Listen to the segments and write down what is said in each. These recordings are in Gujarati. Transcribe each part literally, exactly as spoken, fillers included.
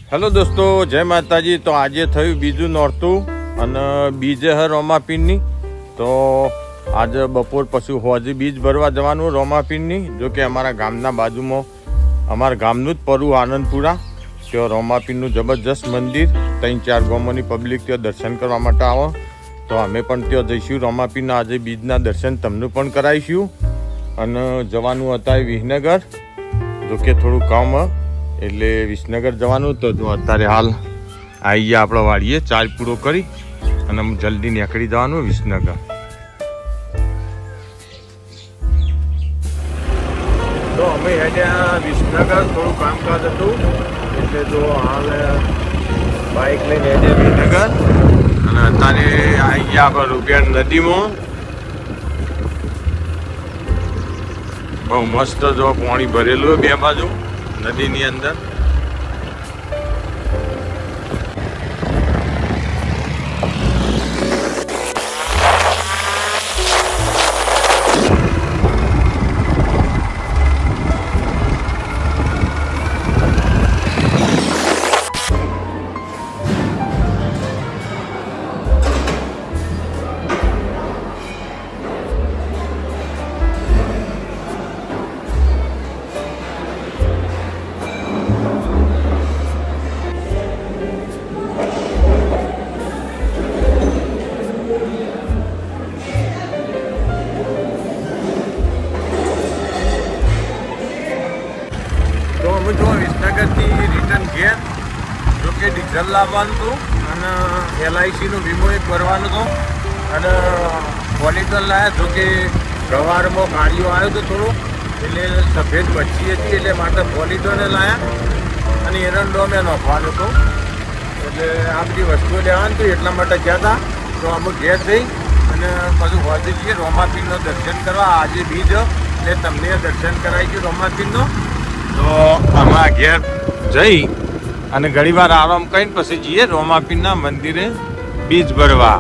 हेलो दोस्तों, जय माताजी। तो आज थયું बीजू नोरतुं અને બીજે હ રોમાપીરની। તો आज બપોર પછી હોજે બીજ ભરવા જવાનું રોમાપીરની। જો કે અમારા ગામના બાજુમાં અમારા ગામનું જ પરું આનંદપુરા ત્યાં રોમાપીરનું જબરજસ્ત મંદિર, ત્રણ ચાર ગામોની પબ્લિક ત્યાં દર્શન કરવા માટે આવે। તો અમે પણ ત્યાં જઈશું રોમાપીરના આજે બીજના દર્શન તમને પણ કરાવીશું। અને જવાનું હતા વિસનગર, જો કે થોડું કામ એટલે વિસનગર જવાનું। તો જો અત્યારે હાલ આવી ગયા આપણે વાડીએ ચાર્જ પૂરો કરી અને જલ્દી નીકળી જવાનું વિસનગર। તો અમે હેડ્યા વિસનગર, થોડું કામકાજ હતું એટલે જો હાલ બાઇક લઈને હેડ્યા વિસનગર અને અત્યારે આવી ગયા આપણે રૂપિયા નદીમાં। બહુ મસ્ત જો પાણી ભરેલું બે બાજુ નદીની અંદર। જો વિસનગરથી રિટર્ન ઘેર, જો કે ડીઝલ લાવવાનું હતું અને એલઆઈસીનો વીમો એક ભરવાનો હતો અને પોલીટર લાવ્યા। જો કે ગવારમાં ગાડીઓ આવ્યો હતો થોડો એટલે સફેદ બચી હતી એટલે માટે પોલીટરને લાવ્યા અને એરંડો મેં નોખવાનો હતો એટલે આ બધી વસ્તુઓ લેવાની હતી એટલા માટે ગયા હતા। તો અમે ઘેર જઈ અને બધું હોજે જઈએ રોમાપીરનો દર્શન કરવા। આજે બીજ એટલે તમને દર્શન કરાવી ગયું રોમાપીરનો। તો આમાં ઘેર જઈ અને ઘણી વાર આરામ કરીને પછી જઈએ રોમાપીરના મંદિરે બીજ ભરવા।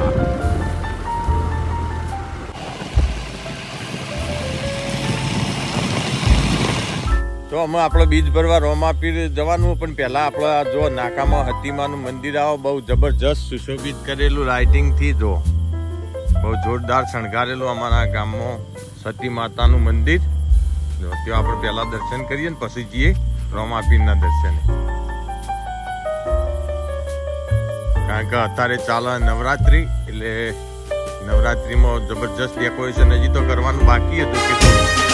તો અમે આપણે બીજ ભરવા રોમાપીર જવાનું, પણ પહેલા આપણે જો નાકામાં હતીમાનું મંદિર આવો, બહુ જબરજસ્ત સુશોભિત કરેલું લાઇટિંગથી, જો બહુ જોરદાર શણગારેલું અમારા ગામમાં સતી માતાનું મંદિર। જો ત્યાં આપણે પહેલા દર્શન કરીએ ને પછી જઈએ રોમાપીરના દર્શને, કારણ કે અત્યારે ચાલે નવરાત્રી એટલે નવરાત્રીમાં જબરજસ્ત ડેકોરેશન હજી તો કરવાનું બાકી હતું કે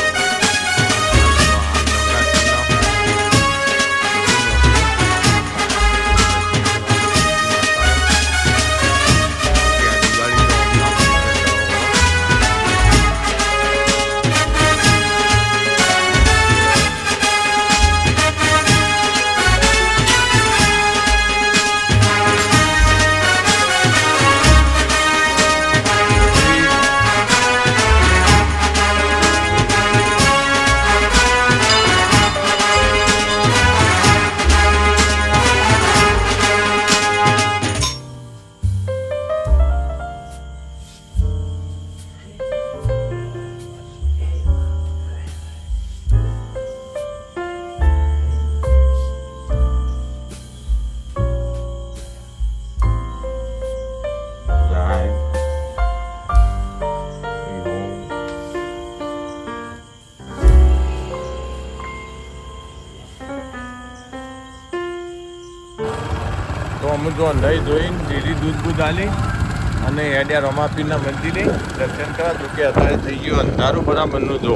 તો અમે જો નહીં જોઈને ડેરી દૂધ બૂધ આલી અને હેડ્યા રોમાપીરના મંદિરે દર્શન કરવા। જો કે અત્યારે થઈ ગયું અંધારું બરાબરનું। જો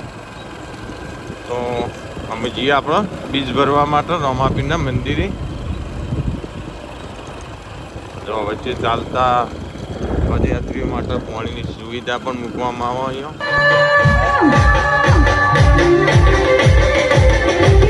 તો અમે જઈએ આપણે બીજ ભરવા માટે રોમાપીરના મંદિરે। જો વચ્ચે ચાલતા પદયાત્રીઓ માટે પાણીની સુવિધા પણ મૂકવામાં આવે અહીંયા।